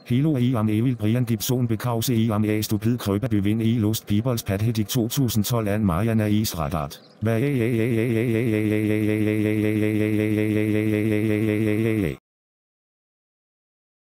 Helo i am evil Brian Gibson bekause i am a stupid krøber bevind i Lost Peoples Pathetic 2012 an Mariana Isradat. Hvad